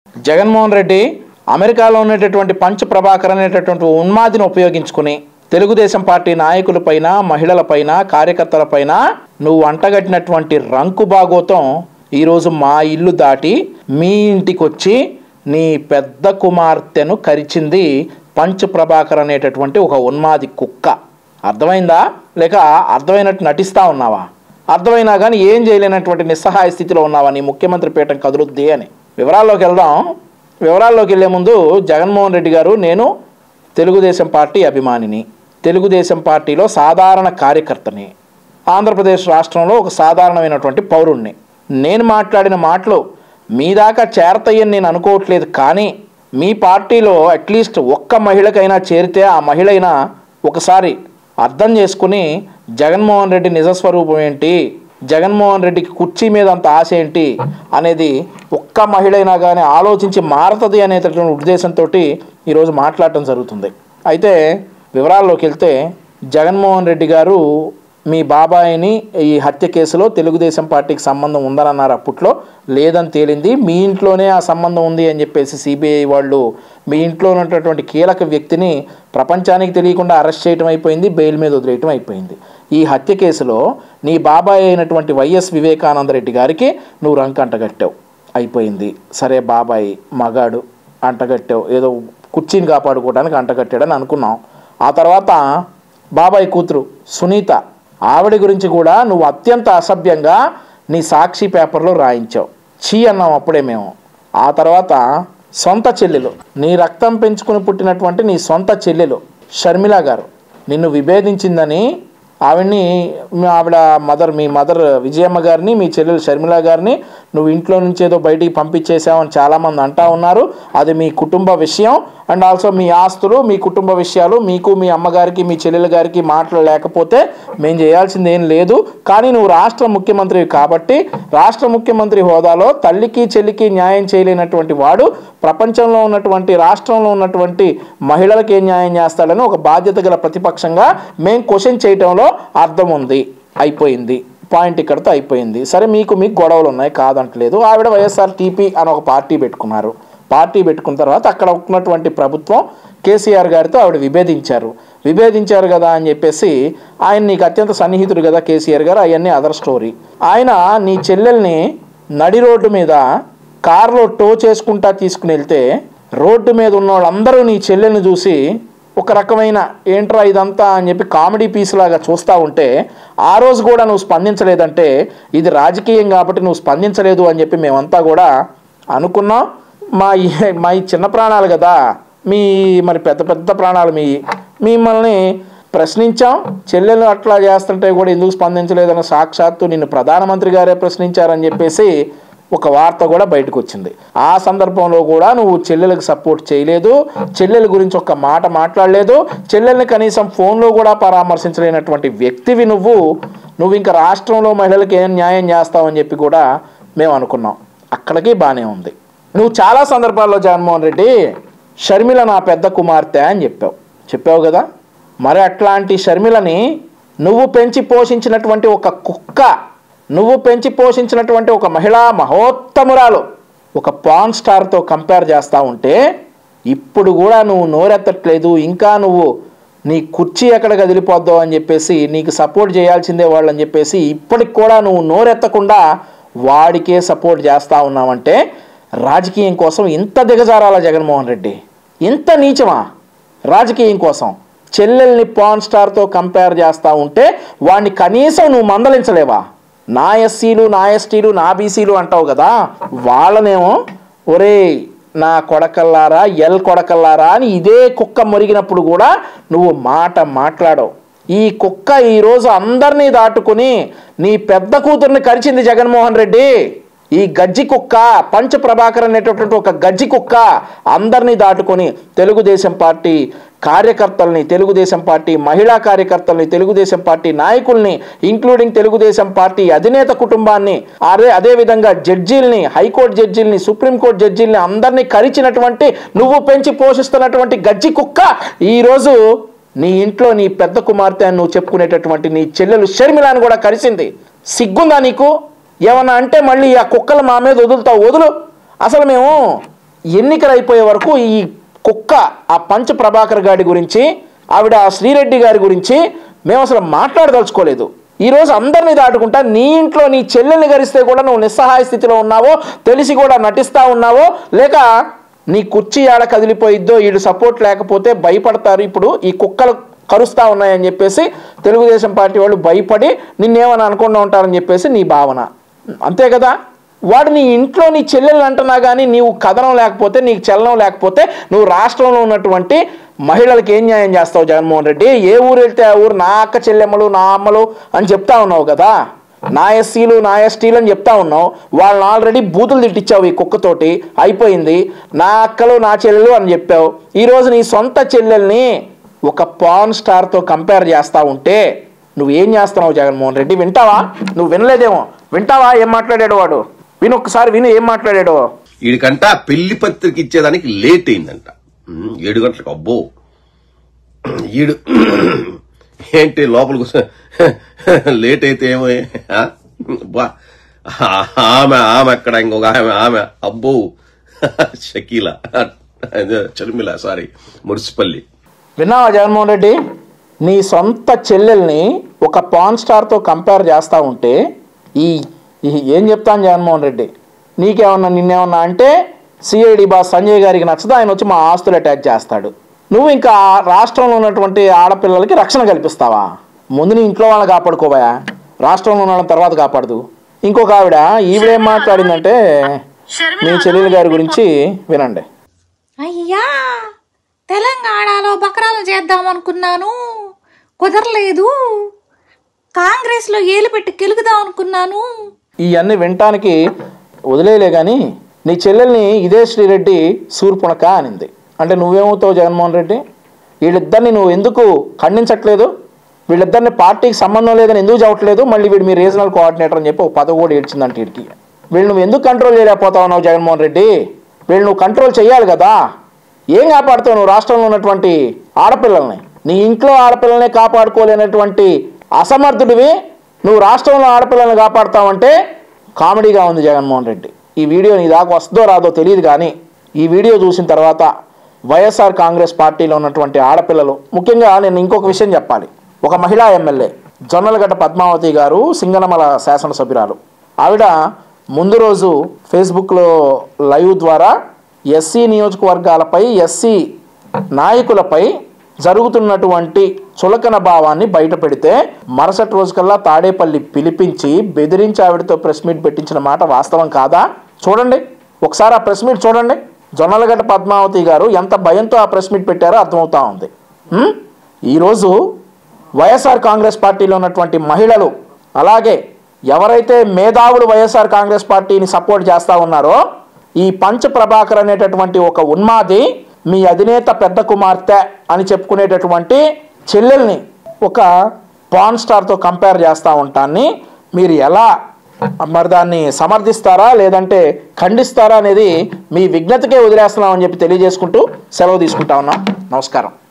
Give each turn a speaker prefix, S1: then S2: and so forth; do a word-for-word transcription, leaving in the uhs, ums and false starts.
S1: జగన్మోహన్ రెడ్డి అమెరికాలో ఉన్నటువంటి పంచ్ ప్రభాకర్ అనేటటువంటి ఉన్మాదిని ఉపయోగించుకుని తెలుగుదేశం పార్టీ నాయకులపైన, మహిళలపైన, కార్యకర్తలపైన నువ్వు అంటగట్టినటువంటి రంకు బాగోతం ఈరోజు మా ఇల్లు దాటి మీ ఇంటికి వచ్చి నీ పెద్ద కుమార్తెను కరిచింది పంచ్ ప్రభాకర్ అనేటటువంటి ఒక ఉన్మాది కుక్క. అర్థమైందా? లేక అర్థమైనట్టు నటిస్తూ ఉన్నావా? అర్థమైనా కానీ ఏం చేయలేనటువంటి నిస్సహాయ స్థితిలో ఉన్నావా? నీ ముఖ్యమంత్రి పీఠం కదులుద్ది అని. వివరాల్లోకి వెళ్దాం. వివరాల్లోకి వెళ్ళే ముందు జగన్మోహన్ రెడ్డి గారు, నేను తెలుగుదేశం పార్టీ అభిమానిని, తెలుగుదేశం పార్టీలో సాధారణ కార్యకర్తని, ఆంధ్రప్రదేశ్ రాష్ట్రంలో ఒక సాధారణమైనటువంటి పౌరుణ్ణి. నేను మాట్లాడిన మాటలు మీ దాకా చేరతాయని నేను అనుకోవట్లేదు. కానీ మీ పార్టీలో అట్లీస్ట్ ఒక్క మహిళకైనా చేరితే ఆ మహిళ అయినా ఒకసారి అర్థం చేసుకుని జగన్మోహన్ రెడ్డి నిజస్వరూపం ఏంటి, జగన్మోహన్ రెడ్డికి కుర్చీ మీద అంత ఆశ ఏంటి అనేది ఒక్క మహిళ అయినా కానీ ఆలోచించి మారుతుంది అనేటటువంటి ఉద్దేశంతో ఈరోజు మాట్లాడటం జరుగుతుంది. అయితే వివరాల్లోకి వెళ్తే, జగన్మోహన్ రెడ్డి గారు మీ బాబాయిని ఈ హత్య కేసులో తెలుగుదేశం పార్టీకి సంబంధం ఉందని అన్నారు. అప్పట్లో లేదని తేలింది. మీ ఇంట్లోనే ఆ సంబంధం ఉంది అని చెప్పేసి సిబిఐ వాళ్ళు మీ ఇంట్లో ఉన్నటువంటి కీలక వ్యక్తిని ప్రపంచానికి తెలియకుండా అరెస్ట్ చేయడం అయిపోయింది, బెయిల్ మీద వదిలేయటం అయిపోయింది. ఈ హత్య కేసులో నీ బాబాయ్ అయినటువంటి వైఎస్ వివేకానంద రెడ్డి గారికి నువ్వు రంకు అంటగట్టావు, అయిపోయింది. సరే, బాబాయ్ మగాడు అంటగట్టావు, ఏదో కుర్చీని కాపాడుకోవడానికి అంటగట్టాడని అనుకున్నాం. ఆ తర్వాత బాబాయ్ కూతురు సునీత, ఆవిడ గురించి కూడా నువ్వు అత్యంత అసభ్యంగా నీ సాక్షి పేపర్లో రాయించావు. చీ అన్నాం అప్పుడే మేము. ఆ తర్వాత సొంత చెల్లెలు, నీ రక్తం పెంచుకుని పుట్టినటువంటి నీ సొంత చెల్లెలు షర్మిల గారు నిన్ను విభేదించిందని ఆవిడ్ని, ఆవిడ మదర్, మీ మదర్ విజయమ్మ గారిని, మీ చెల్లెలు షర్మిల గారిని నువ్వు ఇంట్లో నుంచి ఏదో బయటికి పంపించేసావని చాలామంది అంటా ఉన్నారు. అది మీ కుటుంబ విషయం అండ్ ఆల్సో మీ ఆస్తులు, మీ కుటుంబ విషయాలు, మీకు మీ అమ్మగారికి మీ చెల్లెల గారికి మాటలు లేకపోతే మేము చేయాల్సింది ఏం లేదు. కానీ నువ్వు రాష్ట్ర ముఖ్యమంత్రివి కాబట్టి రాష్ట్ర ముఖ్యమంత్రి హోదాలో తల్లికి చెల్లికి న్యాయం చేయలేనటువంటి వాడు ప్రపంచంలో ఉన్నటువంటి, రాష్ట్రంలో ఉన్నటువంటి మహిళలకు ఏం న్యాయం చేస్తాడని ఒక బాధ్యత గల ప్రతిపక్షంగా మేము క్వశ్చన్ చేయటంలో అర్థం ఉంది. అయిపోయింది, పాయింట్ ఇక్కడితో అయిపోయింది. సరే, మీకు మీకు గొడవలు ఉన్నాయి, కాదంటలేదు. ఆవిడ వైఎస్ఆర్ టీపీ అని ఒక పార్టీ పెట్టుకున్నారు. పార్టీ పెట్టుకున్న తర్వాత అక్కడ ఉన్నటువంటి ప్రభుత్వం కేసీఆర్ గారితో ఆవిడ విభేదించారు. విభేదించారు కదా అని చెప్పేసి ఆయన నీకు అత్యంత సన్నిహితుడు కదా కేసీఆర్ గారు, అవన్నీ అదర్ స్టోరీ. ఆయన నీ చెల్లెల్ని నడి రోడ్డు మీద కారులో టో చేసుకుంటా తీసుకుని వెళ్తే రోడ్డు మీద ఉన్న వాళ్ళందరూ నీ చెల్లెల్ని చూసి ఒక రకమైన ఏంట్రా ఇదంతా అని చెప్పి కామెడీ పీస్ లాగా చూస్తూ ఉంటే ఆ రోజు కూడా నువ్వు స్పందించలేదంటే ఇది రాజకీయం కాబట్టి నువ్వు స్పందించలేదు అని చెప్పి మేమంతా కూడా అనుకున్నాం. మా మా ఈ చిన్న ప్రాణాలు కదా, మీ మరి పెద్ద పెద్ద ప్రాణాలు మీ మిమ్మల్ని ప్రశ్నించాం. చెల్లెలు అట్లా చేస్తుంటే కూడా ఎందుకు స్పందించలేదని సాక్షాత్తు నిన్ను ప్రధానమంత్రి గారే ప్రశ్నించారని చెప్పేసి ఒక వార్త కూడా బయటకు వచ్చింది. ఆ సందర్భంలో కూడా నువ్వు చెల్లెలకు సపోర్ట్ చేయలేదు, చెల్లెల గురించి ఒక్క మాట మాట్లాడలేదు, చెల్లెల్ని కనీసం ఫోన్లో కూడా పరామర్శించలేనటువంటి వ్యక్తివి నువ్వు. నువ్వు ఇంకా రాష్ట్రంలో మహిళలకు ఏం న్యాయం చేస్తావని చెప్పి కూడా మేము అనుకున్నాం. అక్కడికి బాగానే ఉంది. నువ్వు చాలా సందర్భాల్లో జగన్మోహన్ రెడ్డి షర్మిల నా పెద్ద కుమార్తె అని చెప్పావు చెప్పావు కదా. మరి అట్లాంటి షర్మిలని నువ్వు పెంచి పోషించినటువంటి ఒక కుక్క, నువ్వు పెంచి పోషించినటువంటి ఒక మహిళా మహోత్తమురాలు ఒక పాన్ స్టార్తో కంపేర్ చేస్తూ ఉంటే ఇప్పుడు కూడా నువ్వు నోరెత్తట్లేదు. ఇంకా నువ్వు నీ కుర్చీ ఎక్కడ కదిలిపోద్దావు అని చెప్పేసి నీకు సపోర్ట్ చేయాల్సిందే వాళ్ళని చెప్పేసి ఇప్పటికి కూడా నువ్వు నోరెత్తకుండా వాడికే సపోర్ట్ చేస్తూ ఉన్నావంటే రాజకీయం కోసం ఇంత దిగజారాల జగన్మోహన్ రెడ్డి? ఇంత నీచమా రాజకీయం కోసం? చెల్లెల్ని పాన్ స్టార్తో కంపేర్ చేస్తూ ఉంటే వాడిని కనీసం నువ్వు మందలించలేవా? నా ఎస్సీలు, నా ఎస్టీలు, నా బీసీలు అంటావు కదా, వాళ్ళనేమో ఒరే నా కొడకల్లారా, ఎల్ కొడకల్లారా అని ఇదే కుక్క మొరిగినప్పుడు కూడా నువ్వు మాట మాట్లాడవు. ఈ కుక్క ఈరోజు అందరినీ దాటుకుని నీ పెద్ద కూతుర్ని కరిచింది జగన్మోహన్ రెడ్డి. ఈ గజ్జి కుక్క, పంచ ప్రభాకర్ అనేటటువంటి ఒక గజ్జి కుక్క అందరినీ దాటుకొని తెలుగుదేశం పార్టీ కార్యకర్తల్ని, తెలుగుదేశం పార్టీ మహిళా కార్యకర్తల్ని, తెలుగుదేశం పార్టీ నాయకుల్ని, ఇంక్లూడింగ్ తెలుగుదేశం పార్టీ అధినేత కుటుంబాన్ని, అదే అదేవిధంగా జడ్జీల్ని, హైకోర్టు జడ్జీల్ని, సుప్రీంకోర్టు జడ్జీల్ని అందరినీ కరిచినటువంటి నువ్వు పెంచి పోషిస్తున్నటువంటి గజ్జి కుక్క ఈరోజు నీ ఇంట్లో నీ పెద్ద కుమార్తె అని నువ్వు చెప్పుకునేటటువంటి నీ చెల్లెలు షర్మిలాని కూడా కరిసింది. సిగ్గుందా నీకు? ఏమన్నా అంటే మళ్ళీ ఆ కుక్కలు మా మీద వదులుతావు? వదులు. అసలు మేము ఎన్నికలు అయిపోయే వరకు ఈ కుక్క ఆ పంచ ప్రభాకర్ గారి గురించి, ఆవిడ శ్రీరెడ్డి గారి గురించి మేము అసలు మాట్లాడదలుచుకోలేదు. ఈరోజు అందరినీ దాటుకుంటా నీ ఇంట్లో నీ చెల్లెల్ని గరిస్తే కూడా నువ్వు నిస్సహాయ స్థితిలో ఉన్నావో, తెలిసి కూడా నటిస్తూ ఉన్నావో, లేక నీ కుర్చీ ఆడ కదిలిపోయిద్దో, వీళ్ళు సపోర్ట్ లేకపోతే భయపడతారు, ఇప్పుడు ఈ కుక్కలు కరుస్తూ ఉన్నాయని చెప్పేసి తెలుగుదేశం పార్టీ వాళ్ళు భయపడి నిన్నేమని అనుకుండా ఉంటారని చెప్పేసి నీ భావన, అంతే కదా. వాడు నీ ఇంట్లో నీ చెల్లెలు అంటున్నా కానీ నీవు కథనం లేకపోతే, నీకు చలనం లేకపోతే నువ్వు రాష్ట్రంలో ఉన్నటువంటి మహిళలకు ఏం న్యాయం చేస్తావు జగన్మోహన్ రెడ్డి? ఏ ఊరు వెళ్తే ఆ ఊరు నా అక్క చెల్లెమ్మలు, నా అమ్మలు అని చెప్తా ఉన్నావు కదా, నా ఎస్సీలు నా ఎస్టీలు అని చెప్తా ఉన్నావు. వాళ్ళని ఆల్రెడీ బూతులు తిట్టించావు ఈ కుక్కతోటి, అయిపోయింది. నా అక్కలు నా చెల్లెలు అని చెప్పావు. ఈరోజు నీ సొంత చెల్లెల్ని ఒక పాన్ స్టార్తో కంపేర్ చేస్తూ ఉంటే నువ్వేం చేస్తున్నావు జగన్మోహన్ రెడ్డి? వింటావా? నువ్వు వినలేదేమో, వింటావా ఏం మాట్లాడాడు వాడు? విను, ఒక్కసారి విను ఏం మాట్లాడాడు.
S2: వీడికంట పెళ్లి పత్రిక ఇచ్చేదానికి లేట్ అయిందంట, ఏడు గంటలకు. అబ్బో, ఈడు ఏంటి లోపలికి లేట్ అయితే ఏమో, ఆమె ఆమె అక్కడ ఇంకొక ఆమె ఆమె అబ్బో షకీల చర్మిల సారీ మురిసిపల్లి.
S1: విన్నావా జగన్మోహన్ రెడ్డి? నీ సొంత చెల్లెల్ని ఒక పాన్ స్టార్తో కంపేర్ చేస్తూ ఉంటే ఈ ఏం చెప్తాను జగన్మోహన్ రెడ్డి? నీకేమన్నా నిన్నేమన్నా అంటే సిఐడి బాస్ సంజయ్ గారికి నచ్చదు, ఆయన వచ్చి మా ఆస్తులు అటాక్ చేస్తాడు. నువ్వు ఇంకా రాష్ట్రంలో ఉన్నటువంటి ఆడపిల్లలకి రక్షణ కల్పిస్తావా? ముందు నీ ఇంట్లో వాళ్ళని కాపాడుకోవా, రాష్ట్రంలో ఉన్న వాళ్ళని తర్వాత కాపాడదు. ఇంకొక ఆవిడ ఈవిడేం మాట్లాడిందంటే మీ చెల్లెలు గారి గురించి వినండి.
S3: అయ్యా, తెలంగాణలో బకరాలు చేద్దాం అనుకున్నాను, కుదరలేదు. కాంగ్రెస్లో ఏలు పెట్టి గెలుగుదాం అనుకున్నాను.
S1: ఇవన్నీ వినటానికి వదిలేలే కానీ నీ చెల్లెల్ని ఇదే శ్రీరెడ్డి సూర్పుణక అనింది అంటే నువ్వేమవుతావు జగన్మోహన్ రెడ్డి? వీళ్ళిద్దరిని నువ్వు ఎందుకు ఖండించట్లేదు? వీళ్ళిద్దరిని పార్టీకి సంబంధం లేదని ఎందుకు చెప్పట్లేదు? మళ్ళీ వీడు మీ రీజనల్ కోఆర్డినేటర్ అని చెప్పి ఒక పదవి కూడా ఏడ్చిందంటే వీడికి. వీళ్ళు నువ్వు ఎందుకు కంట్రోల్ చేయలేకపోతా ఉన్నావు జగన్మోహన్ రెడ్డి? వీళ్ళు నువ్వు కంట్రోల్ చేయాలి కదా. ఏం కాపాడుతావు నువ్వు రాష్ట్రంలో ఉన్నటువంటి ఆడపిల్లల్ని? నీ ఇంట్లో ఆడపిల్లల్ని కాపాడుకోలేనటువంటి అసమర్థుడివి నువ్వు రాష్ట్రంలో ఆడపిల్లల్ని కాపాడుతావంటే కామెడీగా ఉంది జగన్మోహన్ రెడ్డి. ఈ వీడియో నీ దాకా వస్తుందో రాదో తెలియదు కానీ ఈ వీడియో చూసిన తర్వాత వైఎస్ఆర్ కాంగ్రెస్ పార్టీలో ఉన్నటువంటి ఆడపిల్లలు, ముఖ్యంగా నేను ఇంకొక విషయం చెప్పాలి. ఒక మహిళా ఎమ్మెల్యే జొన్నలగడ్డ పద్మావతి గారు, సింగనమల శాసనసభ్యురాలు, ఆవిడ ముందు రోజు ఫేస్బుక్లో లైవ్ ద్వారా ఎస్సీ నియోజకవర్గాలపై, ఎస్సీ నాయకులపై జరుగుతున్నటువంటి చులకన భావాన్ని బయట పెడితే మరుసటి రోజు కల్లా తాడేపల్లి పిలిపించి బెదిరించి ఆవిడతో ప్రెస్ మీట్ పెట్టించిన మాట వాస్తవం కాదా? చూడండి ఒకసారి ఆ ప్రెస్ మీట్ చూడండి. జొన్నలగడ్డ పద్మావతి గారు ఎంత భయంతో ఆ ప్రెస్ మీట్ పెట్టారో అర్థమవుతా ఉంది. ఈరోజు వైఎస్ఆర్ కాంగ్రెస్ పార్టీలో ఉన్నటువంటి మహిళలు, అలాగే ఎవరైతే మేధావులు వైఎస్ఆర్ కాంగ్రెస్ పార్టీని సపోర్ట్ చేస్తూ ఉన్నారో, ఈ పంచ ప్రభాకర్ అనేటటువంటి ఒక ఉన్మాది మీ అధినేత పెద్ద కుమార్తె అని చెప్పుకునేటటువంటి చెల్లెల్ని ఒక పాన్ స్టార్తో కంపేర్ చేస్తూ ఉంటాన్ని మీరు ఎలా మరి దాన్ని సమర్థిస్తారా లేదంటే ఖండిస్తారా అనేది మీ విజ్ఞతకే వదిలేస్తున్నామని చెప్పి తెలియజేసుకుంటూ సెలవు తీసుకుంటా ఉన్నాం. నమస్కారం.